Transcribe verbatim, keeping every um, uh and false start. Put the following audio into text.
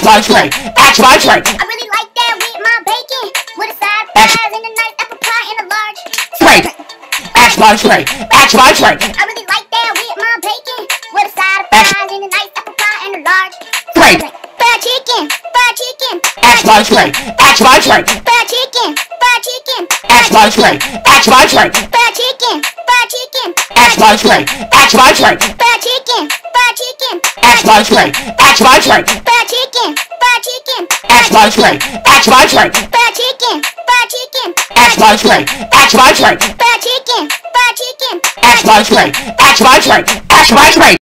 my tray, ash my tray. I really like that with my bacon, with a side of Ash. fries and a nice apple pie and a large Tray, ash my tray, ash my tray. I really like that with my bacon, with a side of Ash. fries and a nice apple pie and a large Tray, fried chicken, fried chicken, ash my tray, ash my tray. fried chicken, fried chicken, Ash my tray, ash my tray. fried chicken, fried chicken, Ash my tray, ash my tray. fried chicken, fried chicken, Ash my tray, ash my tray. fried chicken, fried chicken, Ash my tray, ash my tray. fried chicken, fried chicken, Ash my tray, ash my tray. fried chicken, fried chicken, Ash my tray, ash my tray. Ash my tray.